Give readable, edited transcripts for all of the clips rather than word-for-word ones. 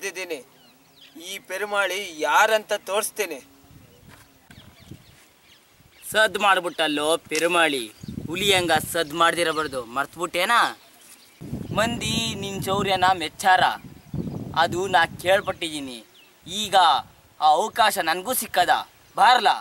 ಹಿಡಿದಿದ್ದೀನಿ. ಈ ಪೆರುಮಾಳಿ ಯಾರಂತ ತೋರಿಸ್ತೀನಿ. ಸದ್ ಮಾಡ್ಬಿಟ್ಟಲ್ಲೋ ಪೆರುಮಾಳಿ, ಹುಲಿ ಹಂಗ ಸದ್ ಮಾಡ್ದಿರಬಾರ್ದು, ಮರ್ತ್ಬಿಟ್ಟೇನಾ? ಮಂದಿ ನಿನ್ನ ಶೌರ್ಯನ ಮೆಚ್ಚಾರ, ಅದು ನಾ ಕೇಳ್ಪಟ್ಟಿದ್ದೀನಿ. ಈಗ ಆ ಅವಕಾಶ ನನಗೂ ಸಿಕ್ಕದ, ಬಾರ್ಲಾ.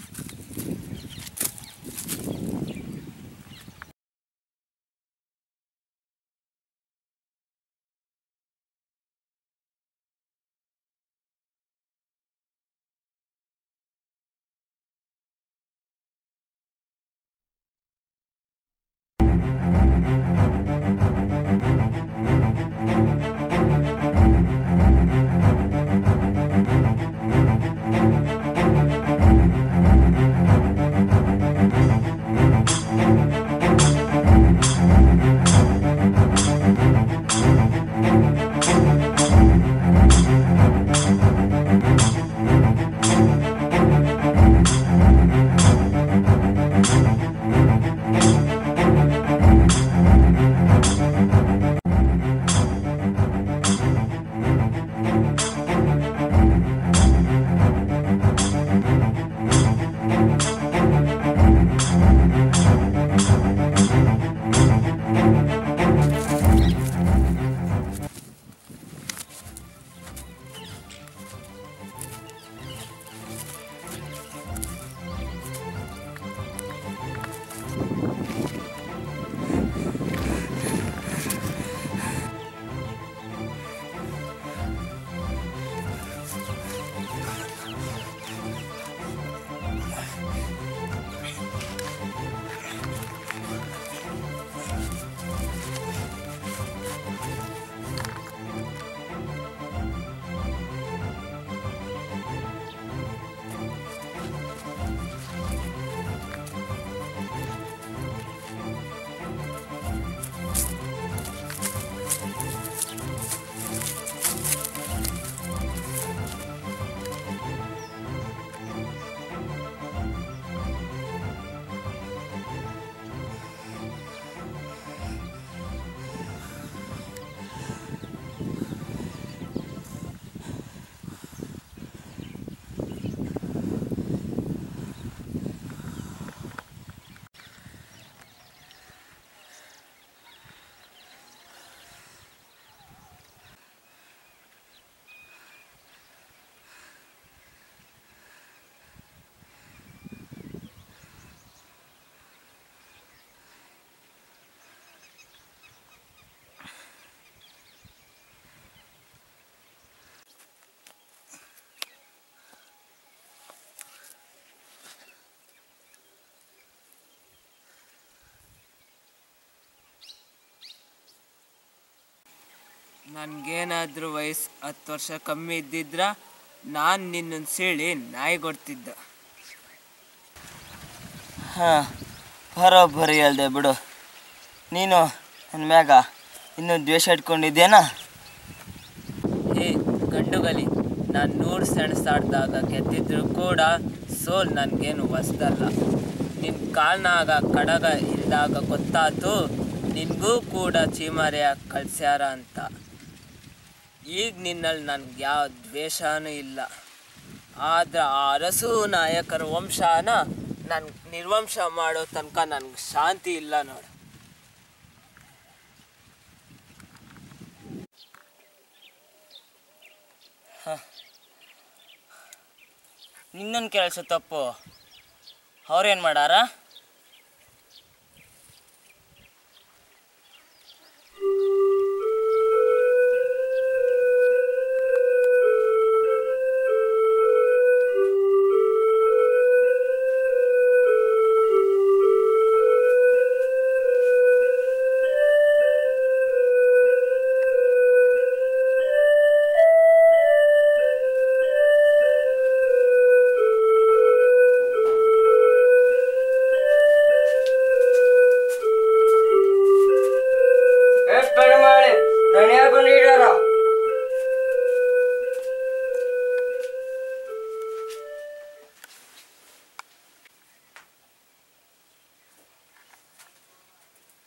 ನನಗೇನಾದರೂ ವಯಸ್ಸು 10 ವರ್ಷ ಕಮ್ಮಿ ಇದ್ದಿದ್ರ ನಾನು ನಿನ್ನನ್ನು ಸೀಳಿ ನಾಯಿ ಕೊಡ್ತಿದ್ದ. ಹಾಂ, ಬರೋಬ್ಬರಿ ಹೇಳ್ದೆ ಬಿಡು. ನೀನು ನನ್ನ ಮ್ಯಾಗ ಇನ್ನೂ ದ್ವೇಷ ಇಟ್ಕೊಂಡಿದ್ದೇನಾ? ಏ ಗಂಡುಗಲಿ, ನಾನು 100 ಸೆಣಸಾಡ್ದಾಗ ಗೆದ್ದಿದ್ರು ಕೂಡ ಸೋಲ್ ನನಗೇನು ಹೊಸ್ದಲ್ಲ. ನಿನ್ನ ಕಾಲ್ನಾಗ ಕಡಗ ಇಲ್ದಾಗ ಗೊತ್ತಾಯ್ತು ನಿನಗೂ ಕೂಡ ಚೀಮಾರಿಯ ಕಳ್ಸ್ಯಾರ ಅಂತ. ಈಗ ನಿನ್ನಲ್ಲಿ ನನಗೆ ಯಾವ ದ್ವೇಷನೂ ಇಲ್ಲ. ಆದ್ರೆ ಆ ಅರಸು ನಾಯಕರ ವಂಶನ ನನಗೆ ನಿರ್ವಂಶ ಮಾಡೋ ತನಕ ನನಗೆ ಶಾಂತಿ ಇಲ್ಲ ನೋಡು. ನಿನ್ನೊಂದು ಕೆಲಸ ತಪ್ಪು, ಅವ್ರೇನು ಮಾಡಾರ?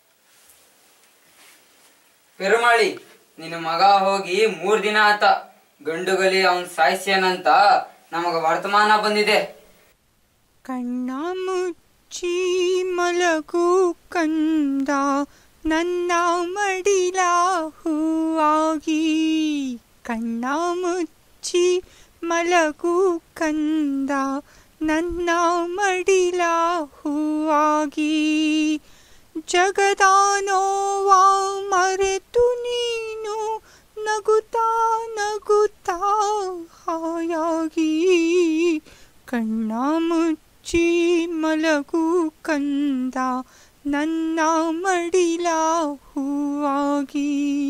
ಪೆರುಮಾಳಿ, ನಿನ್ನ ಮಗ ಹೋಗಿ 3 ದಿನ ಆತ. ಗಂಡುಗಲಿ ಅವನ್ ಸಾಯಿಸ್ಯಾನಂತ ನಮಗ ವರ್ತಮಾನ ಬಂದಿದೆ. ಕಣ್ಣ ಮುಚ್ಚಿ ಮಲಗು ಕಂದ ನನ್ನ ಮಡಿಲ ಹೂವಾಗಿ, ಕಣ್ಣ ಮುಚ್ಚಿ ಮಲಗು ಕಂದ ನನ್ನ ಮಡಿಲ ಹೂವಾಗಿ, ಜಗದ ನೋವ ಮರೆತು ನೀನು ನಗುತ್ತಾ ನಗುತ್ತಾ ಹಾಯಾಗಿ, ಕಣ್ಣ ಮುಚ್ಚಿ ಮಲಗು ಕಂದ ನನ್ನ ಮಡಿಲ ಹೂವಾಗಿ.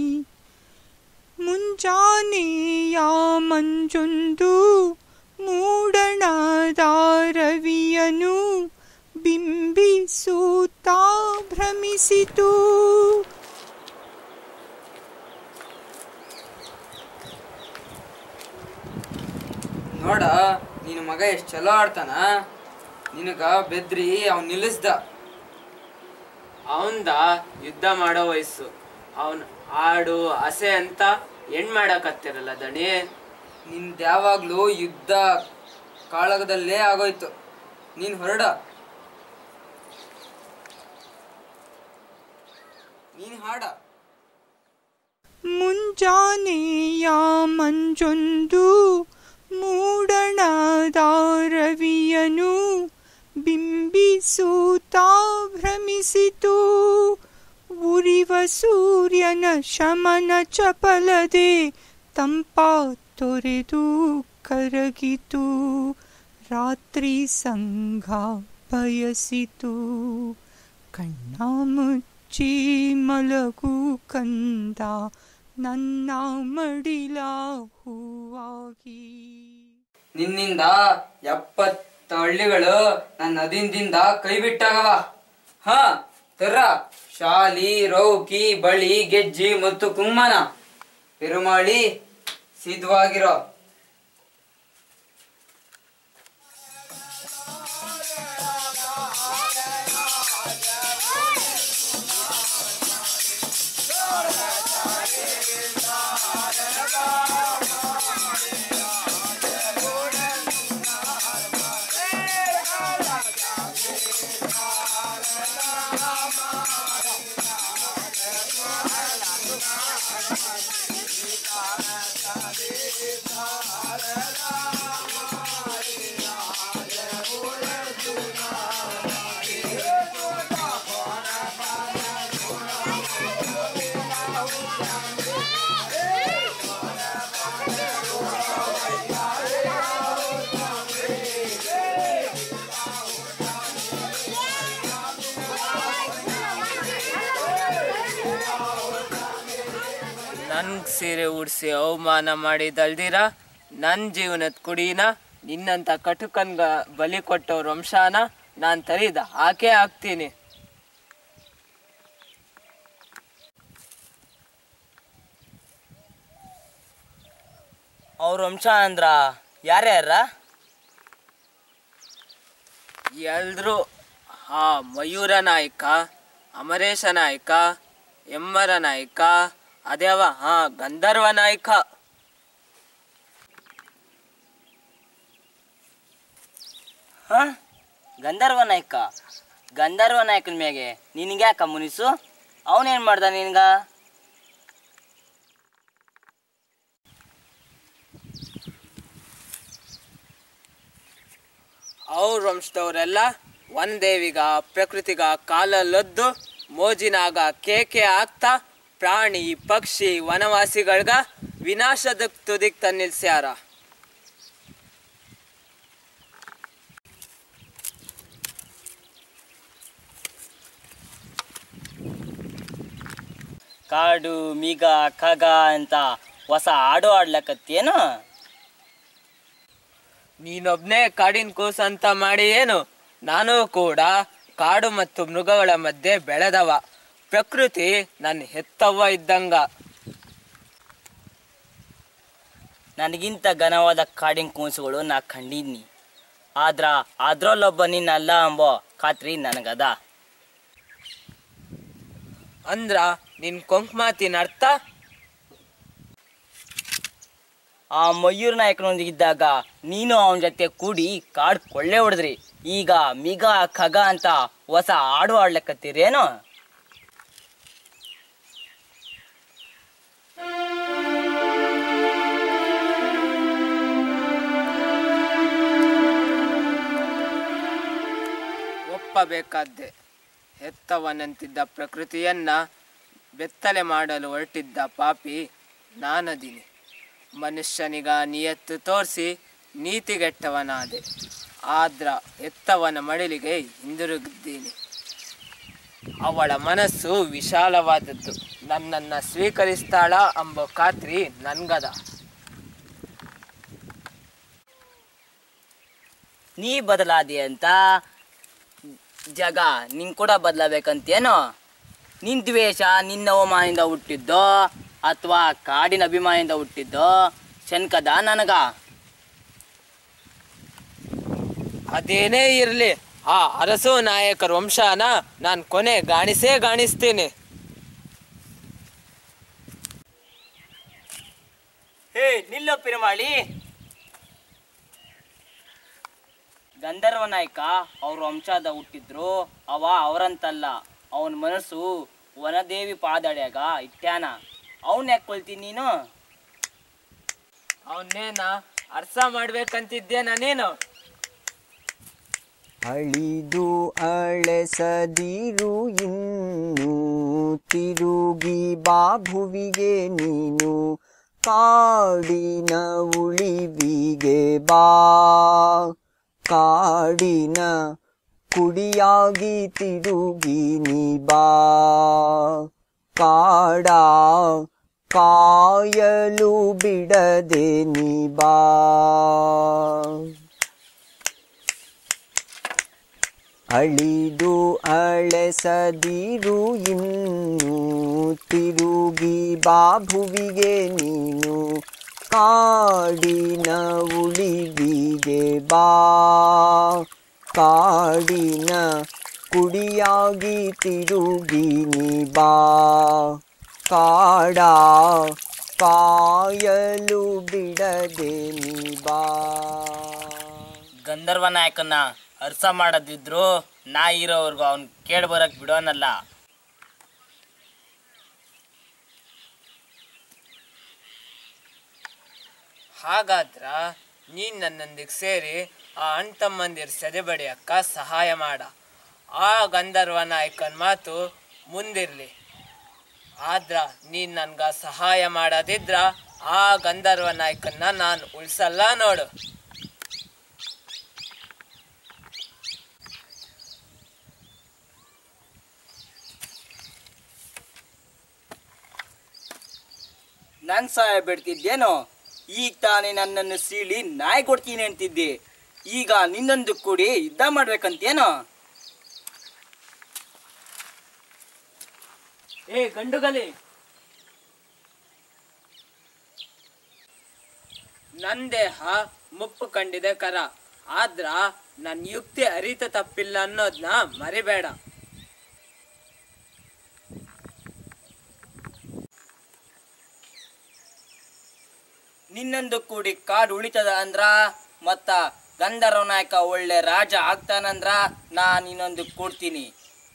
ಮುಂಜಾನೆಯ ಮಂಜೊಂದು ಮೂಡಣದ ರವಿಯನು ಬಿಂಬಿಸುತ್ತಾ ಭ್ರಮಿಸಿತು. ನೋಡ ನಿನ್ನ ಮಗ ಎಷ್ಟು ಚಲೋ ಆಡ್ತಾನ. ನಿನಗ ಬೆದ್ರಿ ಅವ್ನು ನಿಲ್ಲಿಸ್ದ. ಅವಂದ ಯುದ್ಧ ಮಾಡೋ ವಯಸ್ಸು, ಅವನ್ ಆಡು ಹಸೆ ಅಂತ ಹೆಣ್ ಮಾಡಕತ್ತಿರಲ್ಲ ದಣಿ. ನಿಂದ್ಯಾವಾಗ್ಲೂ ಯುದ್ಧ ಕಾಳಗದಲ್ಲೇ ಆಗೋಯ್ತು. ನೀನ್ ಹೊರಡ, ನೀನ್ ಹಾಡ. ಮುಂಜಾನೆಯ ಮಂಜೊಂದು ಮೂಡಣದ ರವಿಯನು ಬಿಂಬಿಸುತ್ತಾ ಭ್ರಮಿಸಿತು. ಉರಿವ ಸೂರ್ಯನ ಶಮನ ಚಪಲದೆ ತಂಪ ತೊರೆದು ಕರಗಿತು. ರಾತ್ರಿ ಸಂಘ ಬಯಸಿತು. ಕಣ್ಣ ಮುಚ್ಚಿ ಮಲಗು ಕಂದ ನನ್ನ ಮಡಿಲ ಹೂವಾಗಿ. ನಿನ್ನಿಂದ 70 ಹಳ್ಳಿಗಳು ನನ್ನ ನದಿಂದಿಂದ ಕೈ ಬಿಟ್ಟಾಗವ. ಹ ತರ ಶಾಲಿ, ರೌಕಿ, ಬಳಿ, ಗೆಜ್ಜಿ ಮತ್ತು ಕುಮ್ಮನ ಪೆರುಮಾಳಿ ಸಿದ್ಧವಾಗಿರೋ. ನನ್ಗೆ ಸೀರೆ ಉಡಿಸಿ ಅವಮಾನ ಮಾಡಿದಲ್ದಿರ ನನ್ನ ಜೀವನದ ಕುಡಿನ ನಿನ್ನಂಥ ಕಟುಕನ್ಗ ಬಲಿ ಕೊಟ್ಟವ್ರ ವಂಶಾನ ನಾನು ತರಿದ ಹಾಕೇ ಹಾಕ್ತೀನಿ. ಅವ್ರ ವಂಶ ಅಂದ್ರ ಯಾರ್ಯಾರ? ಎಲ್ರು ಮಯೂರ ನಾಯಕ, ಅಮರೇಶ ನಾಯಕ, ಎಮ್ಮರ ನಾಯಕ, ಅದೇವ ಗಂಧರ್ವ ನಾಯಕ. ಗಂಧರ್ವ ನಾಯಕ? ಗಂಧರ್ವ ನಾಯಕನ ಮ್ಯಾಗೆ ನಿನಗ್ಯಾಕ ಮುನಿಸು? ಅವನೇನು ಮಾಡ್ದ ನಿನ್ಗ? ಅವ್ರ ವಂಶದವರೆಲ್ಲ ಒಂದೇವಿಗ ಪ್ರಕೃತಿಗ ಕಾಲಲ್ಲೊದ್ದು ಮೋಜಿನಾಗ ಕೇಕೆ ಆಗ್ತಾ ಪ್ರಾಣಿ ಪಕ್ಷಿ ವನವಾಸಿಗಳ್ಗ ವಿನಾಶದ ತುದಿಗ್ ತನ್ನಿಲ್ಸ್ಯಾರ. ಕಾಡು ಮೀಗ ಖಗ ಅಂತ ಹೊಸ ಹಾಡು ಆಡ್ಲಕತ್ತೇನು? ನೀನೊಬ್ನೇ ಕಾಡಿನ ಕೂಸು ಅಂತ ಮಾಡಿ ಏನು? ನಾನು ಕೂಡ ಕಾಡು ಮತ್ತು ಮೃಗಗಳ ಮಧ್ಯೆ ಬೆಳೆದವ. ಪ್ರಕೃತಿ ನನ್ನ ಹೆತ್ತವ್ವ ಇದ್ದಂಗ. ನನಗಿಂತ ಘನವಾದ ಕಾಡಿನ ಕೂಸುಗಳು ನಾ ಕಂಡಿದ್ನಿ. ಅದ್ರಲ್ಲೊಬ್ಬ ನೀನಲ್ಲ ಅಂಬೋ ಖಾತ್ರಿ ನನಗದ. ಅಂದ್ರ ನಿನ್ ಕೊಂಕ್ ಮಾತಿನ ಅರ್ಥ? ಆ ಮಯೂರ್ ನಾಯಕನೊಂದಿಗಿದ್ದಾಗ ನೀನು ಅವನ ಜೊತೆ ಕೂಡಿ ಕಾಡು ಕೊಳ್ಳೆ ಹೊಡೆದ್ರಿ. ಈಗ ಮಿಗ ಖಗ ಅಂತ ಹೊಸ ಹಾಡು ಆಡ್ಲಕ್ಕತ್ತೀರೇನು? ಒಪ್ಪಬೇಕಾದ್ದೆ. ಹೆತ್ತವನಂತಿದ್ದ ಪ್ರಕೃತಿಯನ್ನ ಬೆತ್ತಲೆ ಮಾಡಲು ಹೊರಟಿದ್ದ ಪಾಪಿ ನಾನದೀನಿ. ಮನುಷ್ಯನಿಗ ನಿಯತ್ತು ತೋರಿಸಿ ನೀತಿಗೆಟ್ಟವನಾದೆ. ಆದ್ರ ಹೆತ್ತವನ ಮಡಿಲಿಗೆ ಹಿಂದಿರುಗಿದ್ದೀನಿ. ಅವಳ ಮನಸ್ಸು ವಿಶಾಲವಾದದ್ದು. ನನ್ನನ್ನು ಸ್ವೀಕರಿಸ್ತಾಳ ಎಂಬ ಖಾತ್ರಿ ನನ್ಗದ. ನೀ ಬದಲಾದಿ ಅಂತ ಜಗ ನಿಂಗೆ ಕೂಡ ಬದಲಾಬೇಕಂತೇನೋ? ನಿನ್ನ ದ್ವೇಷ ನಿನ್ನ ಅವಮಾನದಿಂದ ಹುಟ್ಟಿದ್ದೋ ಅಥವಾ ಕಾಡಿನ ಅಭಿಮಾನದಿಂದ ಹುಟ್ಟಿದ್ದೋ ಶಂಕದ ನನಗ? ಅದೇನೇ ಇರಲಿ, ಆ ಅರಸು ನಾಯಕರ ವಂಶನ ನಾನು ಕೊನೆ ಗಾಣಿಸ್ತೀನಿ. ಹೇ ನಿಲ್ಲೋ ಪಿರಮಾಳಿ. ಗಂಧರ್ವ ನಾಯಕ ಅವ್ರ ವಂಶದ ಹುಟ್ಟಿದ್ರು. ಅವರಂತಲ್ಲ. ಅವನ ಮನಸ್ಸು ವನದೇವಿ ಪಾದಡ್ಯಾಗ ಇಟ್ಟ್ಯಾನ. ಅವನ್ ಯಾಕೆ ಕೊಲ್ತೀನಿ ನೀನು? ಅವನ್ನೇನ ಅರ್ಥ ಮಾಡ್ಬೇಕಂತಿದ್ದೆ ನಾನೇನು? ಅಳಿದು ಅಳೆಸದಿರು ಇನ್ನು ತಿರುಗಿ ಬಾಭುವಿಗೆ ನೀನು ಕಾಡಿನ ಉಳಿವಿಗೆ ಬಾ. ಕಾಡಿನ ಕುಡಿಯಾಗಿ ತಿರುಗಿ ನೀ ಬಾ. ಕಾಡ ಕಾಯಲು ಬಿಡದೆ ನೀ ಬಾ. ಅಳಿದು ಅಳೆಸದಿರು ಇನ್ನು ತಿರುಗಿ ಬಾಭುವಿಗೆ ನೀನು ಕಾಡಿನ ಉಳಿವಿಗೆ ಬಾ. ಕಾಡಿನ ಕುಡಿಯಾಗಿ ತಿರುಗಿ ನೀ ಬಾ. ಕಾಡ ಕಾಯಲು ಬಿಡದೆ ನೀ ಬಾ. ಗಂಧರ್ವ ನಾಯಕನ ಅರ್ಥ ಮಾಡದಿದ್ರು ನಾ ಇರೋವರೆಗೂ ಅವ್ನು ಕೇಳಿ ಬರಕ್ ಬಿಡೋನಲ್ಲ. ಹಾಗಾದ್ರ ನೀನ್ ನನ್ನೊಂದಿಗೆ ಸೇರಿ ಆ ಅಣ್ಣ ತಮ್ಮಂದಿರ ಸೆದೆಬಡಿಯಕ್ಕ ಸಹಾಯ ಮಾಡ. ಆ ಗಂಧರ್ವ ನಾಯಕನ ಮಾತು ಮುಂದಿರ್ಲಿ. ಆದ್ರ ನೀನ್ ನನ್ಗ ಸಹಾಯ ಮಾಡದಿದ್ರ ಆ ಗಂಧರ್ವ ನಾಯಕನ್ನ ನಾನು ಉಳ್ಸಲ್ಲ ನೋಡು. ನನ್ ಸಹಾಯ ಬಿಡ್ತಿದ್ದೇನೋ? ಈಗ ತಾನೇ ನನ್ನನ್ನು ಸೀಳಿ ನಾಯಿ ಕೊಡ್ತೀನಿ ಅಂತಿದ್ದೆ. ಈಗ ನಿನ್ನೊಂದು ಕೂಡಿ ಯುದ್ಧ ಮಾಡ್ಬೇಕಂತೇನೋ? ಏ ಗಂಡುಗಲಿ, ನನ್ ದೇಹ ಮುಪ್ಪು ಕಂಡಿದೆ ಕರ. ಆದ್ರ ನನ್ ಯುಕ್ತಿ ಅರಿತ ತಪ್ಪಿಲ್ಲ ಅನ್ನೋದ್ನ ಮರಿಬೇಡ. ನಿನ್ನೊಂದು ಕೂಡಿ ಕಾಡು ಉಳಿತದ ಅಂದ್ರ ಮತ್ತ ಗಂಧರ್ವ ನಾಯಕ ಒಳ್ಳೆ ರಾಜ ಆಗ್ತಾನಂದ್ರ ನಾನ್ ಇನ್ನೊಂದು ಕೊಡ್ತೀನಿ.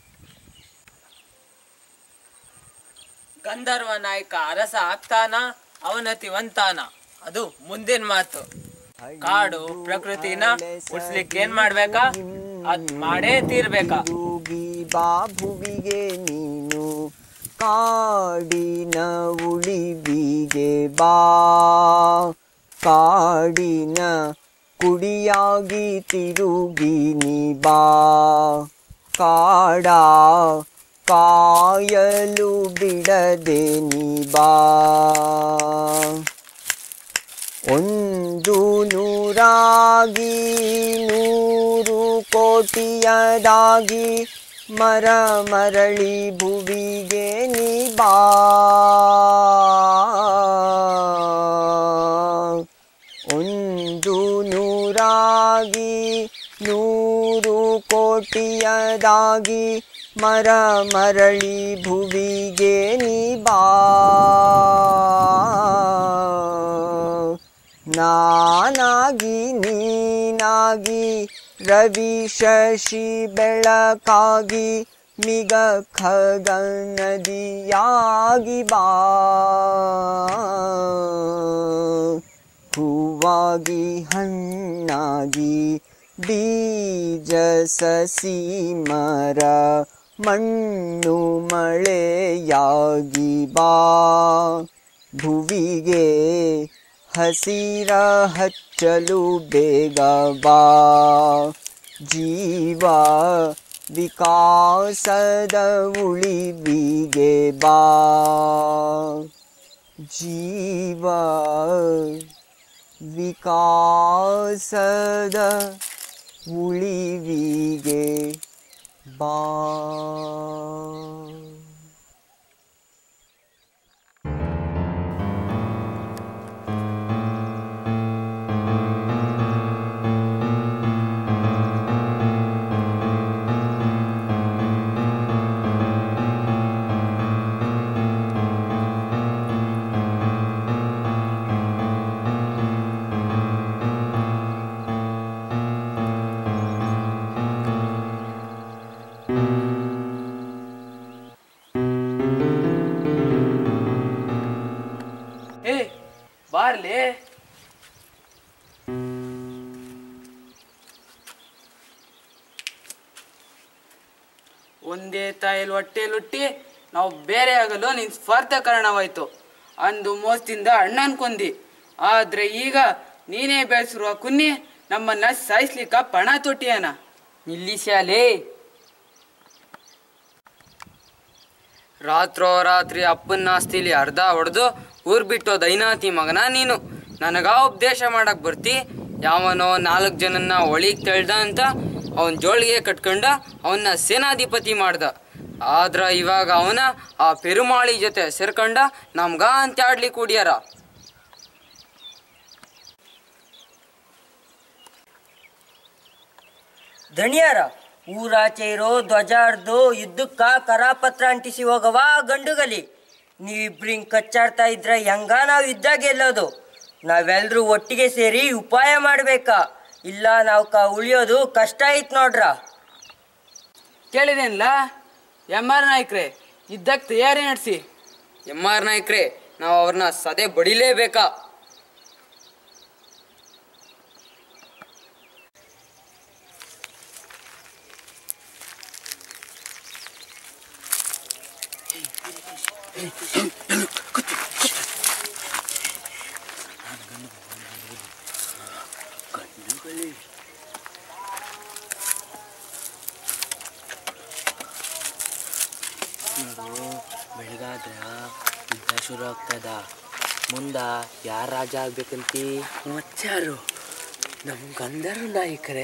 ಗಂಧರ್ವ ನಾಯಕ ಅರಸ ಆಗ್ತಾನ, ಅವನತಿವಂತಾನ, ಅದು ಮುಂದಿನ ಮಾತು. ಕಾಡು ಪ್ರಕೃತಿನ ಉಳಿಸ್ಲಿಕ್ಕೆ ಏನ್ ಮಾಡ್ಬೇಕಾ ಅದ್ ಮಾಡೇ ತೀರ್ಬೇಕಾ. ಬಾಭುವಿಗೆ ನೀನು ಕಾಡಿನ ಉಳಿವಿಗೆ ಬಾ. ಕಾಡಿನ ಕುಡಿಯಾಗಿ ತಿರುಗಿ ನೀ ಬಾ. ಕಾಡ ಕಾಯಲು ಬಿಡದೆ ನೀ ಬಾ. ಒಂದು ನೂರಾಗಿ ನೂರು ಕೋಟಿಯದಾಗಿ ಮರ ಮರಳಿ ಭುವಿಗೆ ನೀ ಬಾ. ಒಂದು ನೂರಾಗಿ ನೂರು ಕೋಟಿಯದಾಗಿ ಮರ ಮರಳಿ ಭುವಿಗೆ ನೀ ಬಾ. ನಾನಾಗಿ ನೀನಾಗಿ ರವಿ ಶಶಿ ಬೆಳಕಾಗಿ ಮಿಗ ಖಗ ನದಿಯಾಗಿ ಬಾ ಹೂವಾಗಿ ಹಣ್ಣಾಗಿ ಬೀಜ ಸಸಿ ಮರ ಮಣ್ಣು ಮಳೆಯಾಗಿ ಬಾ ಭುವಿಗೆ ಹಸಿರ ಹಚ್ಚಲು ಬೇಗ ಬಾ ಜೀವ ವಿಕಾಸದ ಉಳಿವಿಗೆ ಬಾ ಜೀವ ವಿಕಾಸದ ಉಳಿವಿಗೆ ಬಾ. ಬಾರ್ಲಿ ಒಂದೇ ತಾಯಿಲ್ ಹೊಟ್ಟೆಲುಟ್ಟಿ ನಾವು ಬೇರೆ ಆಗಲು ನಿನ್ ಸ್ವಾರ್ಥ ಕಾರಣವಾಯ್ತು. ಅಂದು ಮೋಸದಿಂದ ಅಣ್ಣನ್ ಕೊಂದಿ, ಆದ್ರೆ ಈಗ ನೀನೇ ಬೆಳೆಸಿರುವ ಕುನ್ನಿ ನಮ್ಮನ್ನ ಸಾಯಿಸ್ಲಿಕ್ಕ ಪಣ ತೊಟ್ಟಿಯನ. ನಿಲ್ಲಿಸ್ಯಾಲೇ. ರಾತ್ರೋರಾತ್ರಿ ಅಪ್ಪನ ಆಸ್ತಿಲಿ ಅರ್ಧ ಹೊಡೆದು ಊರ್ ಬಿಟ್ಟು ದೈನಾತಿ ಮಗನ ನೀನು. ನನಗ ಉಪದೇಶ ಮಾಡಕ್ ಬರ್ತಿ. ಯಾವನೋ 4 ಜನನ್ನ ಒಳಿಗ್ ತೆಳ್ದ ಅಂತ ಅವನ್ ಜೋಳಿಗೆ ಕಟ್ಕೊಂಡ ಅವನ್ನ ಸೇನಾಧಿಪತಿ ಮಾಡ್ದ. ಆದ್ರ ಇವಾಗ ಅವನ ಆ ಪೆರುಮಾಳಿ ಜೊತೆ ಸೇರ್ಕೊಂಡ ನಮ್ಗ ಅಂತ ಆಡ್ಲಿ ಕೂಡ್ಯಾರ. ದಣಿಯಾರ ಊರಾಚೆ ಇರೋ ಧ್ವಜ ಹರ್ದು ಯುದ್ಧಕ್ಕ ಕರಾಪತ್ರ ಅಂಟಿಸಿ ಹೋಗವ ಗಂಡುಗಲಿ. ನೀವಿಬ್ರಿಂಗ್ ಕಚ್ಚಾಡ್ತಾ ಇದ್ರ ಹೆಂಗ ನಾವು ಯುದ್ಧ ಗೆಲ್ಲೋದು? ನಾವೆಲ್ರೂ ಒಟ್ಟಿಗೆ ಸೇರಿ ಉಪಾಯ ಮಾಡ್ಬೇಕಾ, ಇಲ್ಲ ನಾವು ಉಳಿಯೋದು ಕಷ್ಟ ಐತ್ ನೋಡ್ರ. ಕೇಳಿದೇನ್ಲ ಎಂ.ಆರ್. ನಾಯ್ಕ್ರೆ, ಯುದ್ಧಕ್ಕೆ ತಯಾರಿ ನಡೆಸಿ. ಎಂ.ಆರ್. ನಾಯ್ಕ್ರೆ, ನಾವು ಅವ್ರನ್ನ ಸದೆ ಬಡಿಲೇಬೇಕಾ? ಬೆಳಗಾದ್ರ ಯುದ್ಧ ಶುರು ಆಗ್ತದ. ಮುಂದ ಯಾರು ರಾಜ ಆಗ್ಬೇಕಂತಿ? ಮತ್ತಾರು? ನಮ್ಮ ಗಂಧರ್ವ ನಾಯಕರೇ.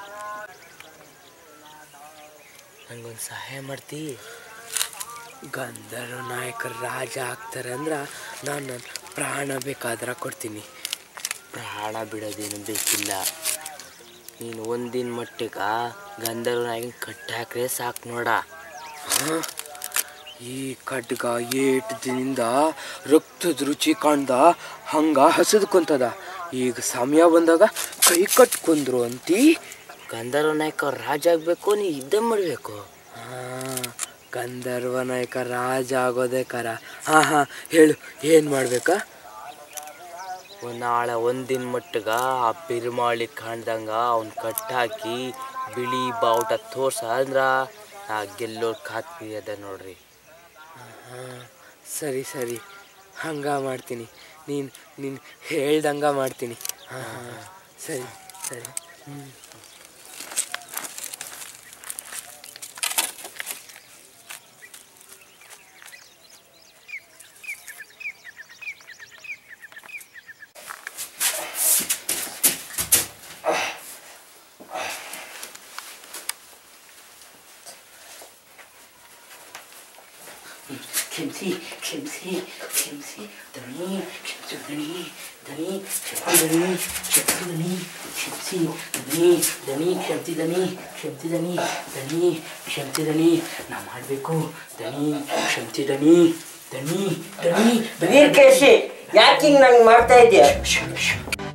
ನಂಗೊಂದು ಸಹಾಯ ಮಾಡ್ತಿ? ಗಂಧರ್ವ ನಾಯಕರು ರಾಜ ಆಗ್ತಾರೆ ಅಂದ್ರೆ ನಾನು ನನ್ನ ಪ್ರಾಣ ಬೇಕಾದ್ರೆ ಕೊಡ್ತೀನಿ. ಪ್ರಾಣ ಬಿಡೋದೇನು ಬೇಕಿಲ್ಲ. ನೀನು ಒಂದಿನ ಮಟ್ಟಿಗೆ ಗಂಧರ್ವ ನಾಯಕನ ಕಟ್ಟಾಕ್ರೆ ಸಾಕು ನೋಡ. ಈ ಖಡ್ಗ 8 ದಿನದಿಂದ ರಕ್ತದ ರುಚಿ ಕಾಣ್ದ ಹಂಗ ಹಸದ್ಕೊಂತದ. ಈಗ ಸಮಯ ಬಂದಾಗ ಕೈ ಕಟ್ಕೊಂಡ್ರು ಅಂತಿ. ಗಂಧರ್ವ ನಾಯಕ ರಾಜ ಆಗಬೇಕು, ನೀ ಯುದ್ಧ ಮಾಡಬೇಕು. ಗಂಧರ್ವ ನಾಯಕ ರಾಜ ಆಗೋದೇ ಕರ. ಹೇಳು, ಏನು ಮಾಡ್ಬೇಕಾ? ನಾಳೆ ಒಂದಿನ ಮಟ್ಟಿಗ ಆ ಪಿರುಮಾಳಿ ಕಾಣ್ದಂಗ ಅವ್ನ ಕಟ್ಟಾಕಿ ಬಿಳಿ ಬಾವುಟ ತೋರ್ಸ ಅಂದ್ರ ನಾ ಗೆಲ್ಲೋರ್ ಖಾತ್ರಿ ಅದ ನೋಡ್ರಿ. ಸರಿ ಸರಿ, ಹಂಗ ಮಾಡ್ತೀನಿ. ನೀನು ಹೇಳ್ದಂಗ ಮಾಡ್ತೀನಿ. ಸರಿ ಸರಿ. ಕ್ಷಮಿಸಿ ಕ್ಷಮಿಸಿ ಕ್ಷಮಿಸಿ ದಣಿ, ಕ್ಷಮಿಸಿ ದಣಿ ದಣಿ, ಕ್ಷಮಿಸಿ ದಣಿ, ಕ್ಷಮಿಸಿ ದಣಿ, ಕ್ಷಮಿಸಿ ದಣಿ ದಣಿ, ಕ್ಷಮಿಸಿ ದಣಿ, ಕ್ಷಮಿಸಿ ದಣಿ ದಣಿ, ಕ್ಷಮಿಸಿ ದಣಿ. ನಾ ಮಾಡಬೇಕು ದಣಿ, ಕ್ಷಮಿಸಿ ದಣಿ ದಣಿ ದಣಿ. ವೀರಕೇಶಿ, ಯಾಕೆ ಹಿಂಗೆ ನಂಗೆ ಮಾಡ್ತಾ ಇದೆಯಾ?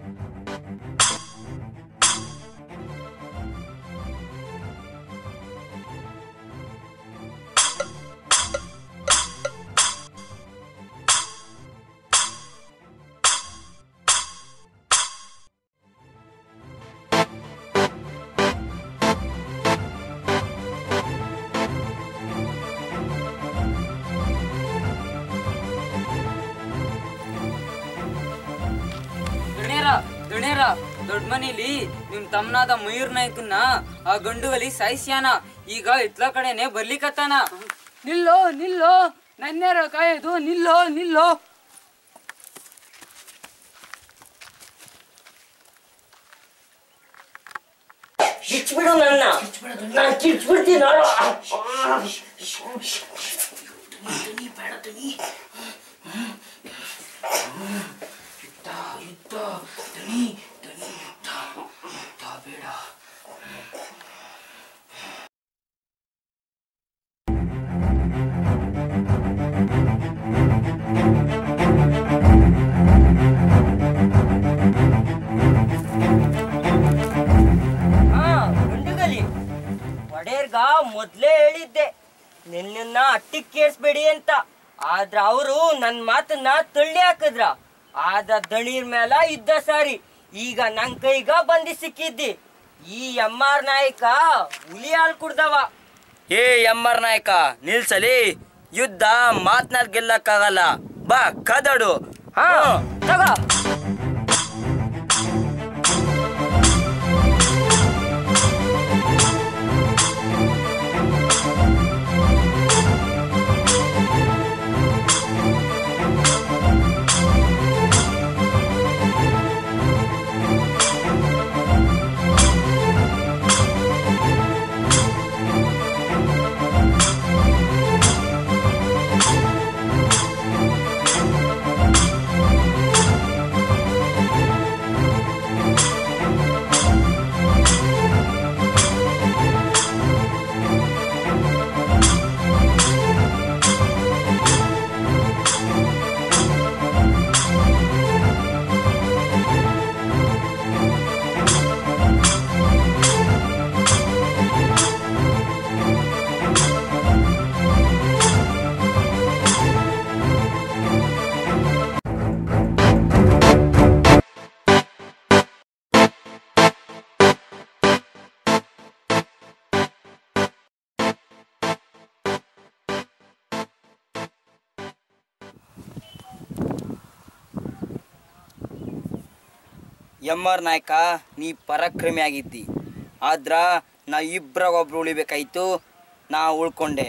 ಗಣ್ಯರ ದೊಡ್ಡ ಮನೇಲಿ ನಿಮ್ ತಮ್ಮನಾದ ಮಯೂರ್ ನಾಯ್ಕನ್ನ ಆ ಗಂಡುಗಲಿ ಸಾಯಿಸ್ಯಾನ. ಈಗ ಇತ್ಲ ಕಡೆನೆ ಬರ್ಲಿಕತ್ತಾನ. ನಿಲ್ಲೋ ನಿಲ್ಲೋ, ನನ್ಯಾರ ಕಾಯೋದು, ನಿಲ್ಲೋ ನಿಲ್ಲೋ. ಕಿಚ್ಬಿಡು ನನ್ನ, ನಾನು ಕಿಚ್ಬಿಡ್ತೀನಿ. ಒಡೆಯರ್ಗ ಮೊದ್ಲೇ ಹೇಳಿದ್ದೆ ನಿನ್ನ ಅಟ್ಟಿಗೆ ಕೇಳಿಸ್ಬೇಡಿ ಅಂತ. ಆದ್ರ ಅವರು ನನ್ನ ಮಾತನ್ನ ತಳ್ಳಿ ಹಾಕಿದ್ರ. ಆದ ದಣೀರ್ ಮೇಲ ಇದ್ದ ಸಾರಿ ಈಗ ನನ್ ಕೈಗ ಬಂದಿ ಸಿಕ್ಕಿದ್ದಿ. ಈ ಎಂ.ಆರ್. ನಾಯಕ ಹುಲಿ ಹಾಲು ಕುಡ್ದವ. ಏ ಎಂ.ಆರ್. ನಾಯಕ ನಿಲ್ಸಲಿ, ಯುದ್ಧ ಮಾತ್ನಾಲ್ ಗೆಲ್ಲಕ್ಕಾಗಲ್ಲ, ಬಾ ಕದಡು. ಹಾ ತಗೋ. ಎಂ.ಆರ್. ನಾಯಕ ನೀ ಪರಾಕ್ರಮಿ ಆಗಿದ್ದಿ, ಆದ್ರ ನಾ ಇಬ್ಬರಾಗೊಬ್ರು ಉಳಿಬೇಕಾಯ್ತು, ನಾ ಉಳ್ಕೊಂಡೆ.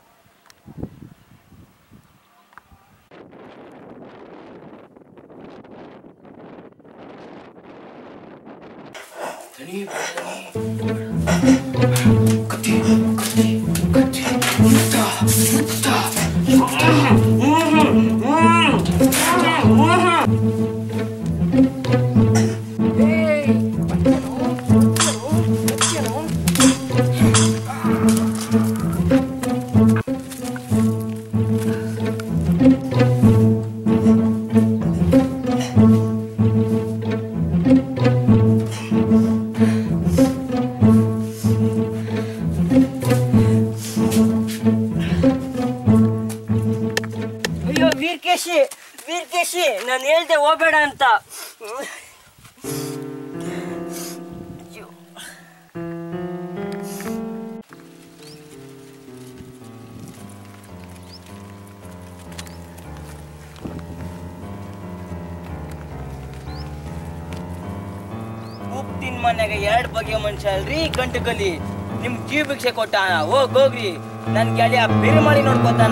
ವೀರ್ಕೇಶಿ ನಾನು ಹೇಳ್ದೆ ಹೋಗ್ಬೇಡ ಅಂತ. ಉಪ್ಪಿನ ಮನೆಗೆ 2 ಬಗೆಯ ಮನುಷ್ಯ ಅಲ್ರಿ ಗಂಟುಗಲಿ. ನಿಮ್ ಜೀವ ಭಿಕ್ಷೆ ಕೊಟ್ಟಾನ, ಹೋಗ್ರಿ, ನನ್ ಗೆಳೆಯ ಬೇರೆ ಮಾಡಿ ನೋಡ್ಕೊತಾನ.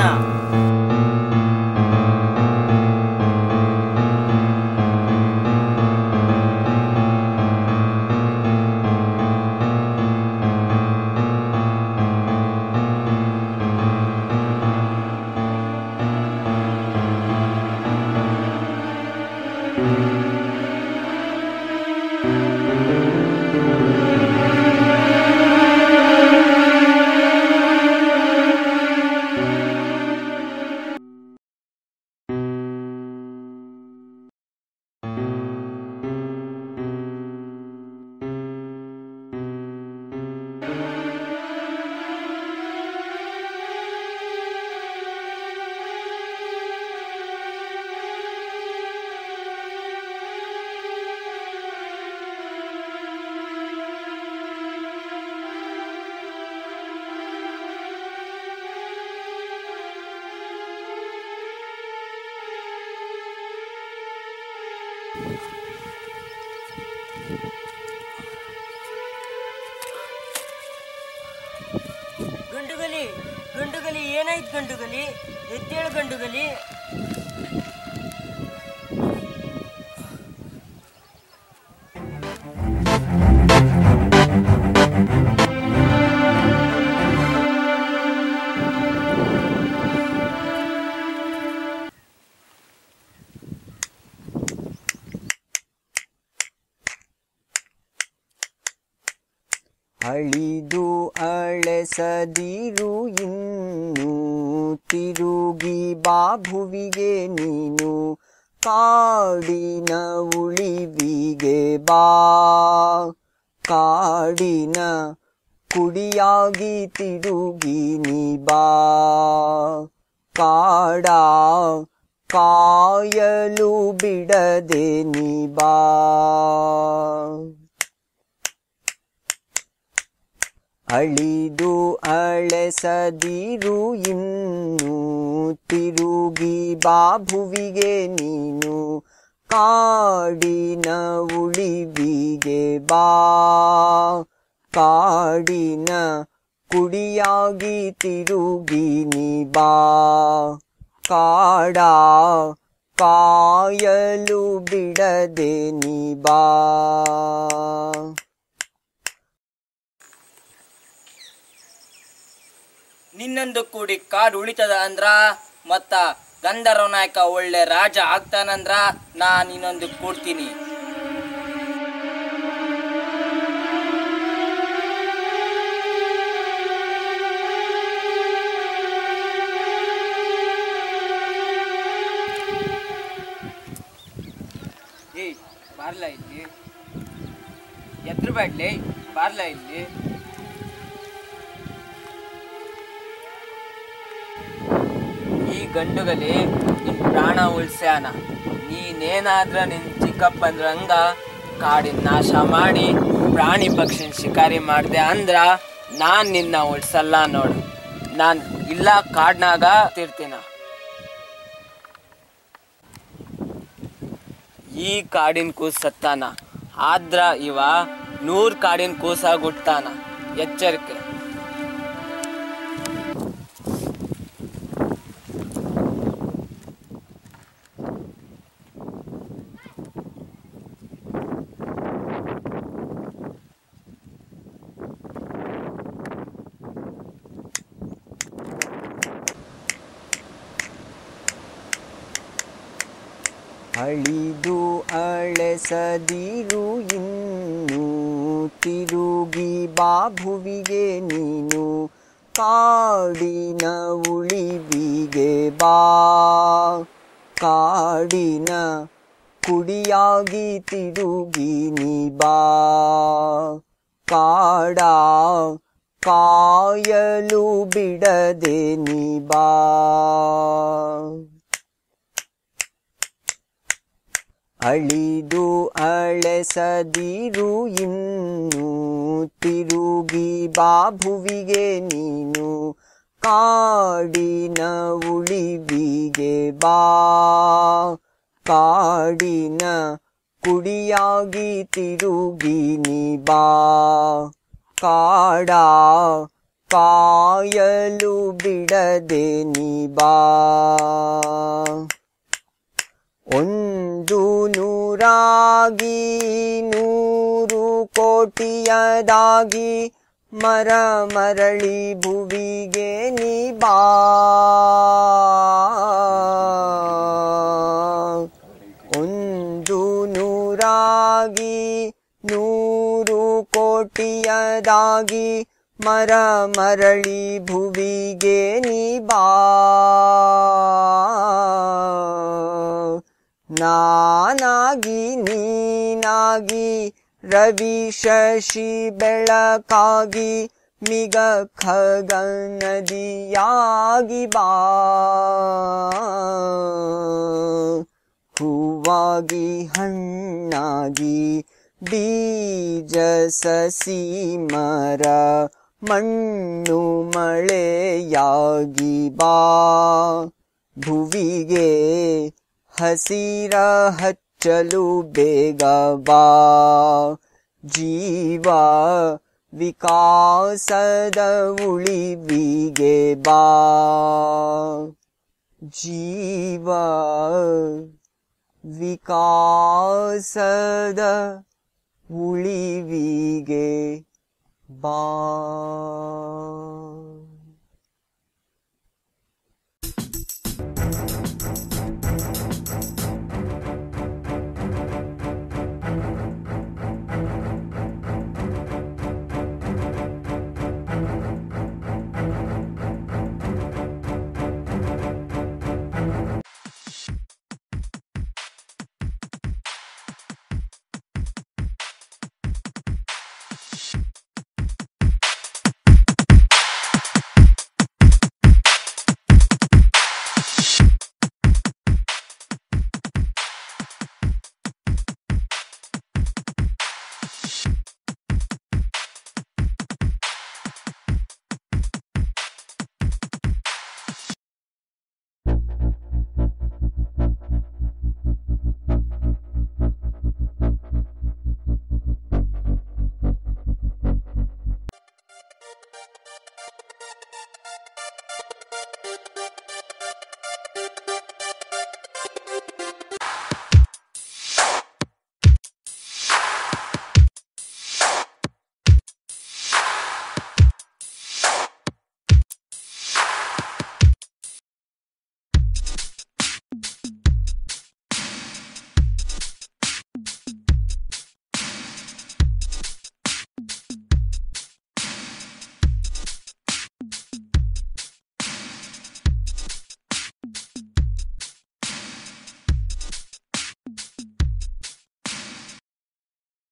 ಗಂಡುಗಲಿ ಏನಾಯ್ತು ಗಂಡುಗಲಿ? ಎದ್ದೇಳು ಗಂಡುಗಲಿ. ಅಳಿದು ಅಳೆಸದಿರು ಇನ್ನು ತಿರುಗಿ ಬಾಭುವಿಗೆ ನೀನು ಕಾಡಿನ ಉಳಿವಿಗೆ ಬಾ ಕಾಡಿನ ಕುಡಿಯಾಗಿ ತಿರುಗಿ ನೀ ಬಾ ಕಾಡ ಕಾಯಲು ಬಿಡದೆ ನೀ ಬಾ ಅಳಿದು ಅಳೆಸದಿರು ಇನ್ನು ತಿರುಗಿ ಬಾಭುವಿಗೆ ನೀನು ಕಾಡಿನ ಉಳಿವಿಗೆ ಬಾ ಕಾಡಿನ ಕುಡಿಯಾಗಿ ತಿರುಗಿ ನೀ ಬಾ ಕಾಡ ಕಾಯಲು ಬಿಡದೆ ನೀ ಬಾ ನಿನ್ನೊಂದು ಕೂಡಿ ಕಾಡು ಉಳಿತದ ಅಂದ್ರ ಮತ್ತ ಗಂಧರ್ವ ನಾಯಕ ಒಳ್ಳೆ ರಾಜ ಆಗ್ತಾನಂದ್ರ ನಾನ್ ಇನ್ನೊಂದು ಕೂಡ್ತೀನಿ. ಏಯ್ ಬಾರ್ಲ ಇಲ್ಲಿ, ಎದ್ರು ಬ್ಯಾಡ್ಲಿ, ಬಾರ್ಲ ಇಲ್ಲಿ. ಈ ಗಂಡುಗಲಿ ನಿನ್ ಪ್ರಾಣ ಉಳ್ಸ್ಯಾನ. ನೀನೇನಾದ್ರ ನಿನ್ ಚಿಕ್ಕಪ್ಪಂದ್ರಂಗ ಕಾಡಿನ ನಾಶ ಮಾಡಿ ಪ್ರಾಣಿ ಪಕ್ಷಿನ ಶಿಕಾರಿ ಮಾಡ್ದೆ ಅಂದ್ರ ನಾನ್ ನಿನ್ನ ಉಳ್ಸಲ್ಲ ನೋಡು. ನಾನ್ ಇಲ್ಲ ಕಾಡ್ನಾಗ ತಿರ್ತೀನ. ಈ ಕಾಡಿನ ಕೂಸ್ ಸತ್ತಾನ, ಆದ್ರ ಇವ 100 ಕಾಡಿನ ಕೂಸಾಗ ಹುಟ್ಟಾನ. ಎಚ್ಚರಿಕೆ. ಅಳಿದು ಅಳೆಸದಿರು ಇನ್ನು ತಿರುಗಿ ಬಾಭುವಿಗೆ ನೀನು ಕಾಡಿನ ಉಳಿವಿಗೆ ಬಾ ಕಾಡಿನ ಕುಡಿಯಾಗಿ ತಿರುಗಿ ನೀ ಬಾ ಕಾಡ ಕಾಯಲು ಬಿಡದೆ ನೀ ಬಾ ಅಳಿದು ಅಳೆಸದಿರು ಇನ್ನು ತಿರುಗಿ ಬಾಭುವಿಗೆ ನೀನು ಕಾಡಿನ ಉಳಿವಿಗೆ ಬಾ ಕಾಡಿನ ಕುಡಿಯಾಗಿ ತಿರುಗಿ ನೀ ಬಾ ಕಾಡ ಕಾಯಲು ಬಿಡದೆ ನೀ ಬಾ ಒಂದು ನೂರಾಗಿ 100 ಕೋಟಿಯದಾಗಿ ಮರ ಮರಳಿ ಭುವಿಗೆ ನೀ ಬಾ ಒಂದು ನೂರಾಗಿ 100 ಕೋಟಿಯದಾಗಿ ಮರ ಮರಳಿ ಭುವಿಗೆ ನೀ ಬಾ ನಾನಾಗಿ ನೀನಾಗಿ ರವಿ ಶಶಿ ಬೆಳಕಾಗಿ ಮಿಗ ಖಗ ನದಿಯಾಗಿ ಬಾ ಹೂವಾಗಿ ಹಣ್ಣಾಗಿ ಬೀಜ ಸಸಿ ಮರ ಮಣ್ಣು ಮಳೆಯಾಗಿ ಬಾ ಭುವಿಗೆ ಹಸಿರ ಹಚ್ಚಲು ಬೇಗ ಬಾ ಜೀವ ವಿಕಾಸದ ಉಳಿವಿಗೆ ಬಾ ಜೀವ ವಿಕಾಸದ ಉಳಿವಿಗೆ ಬಾ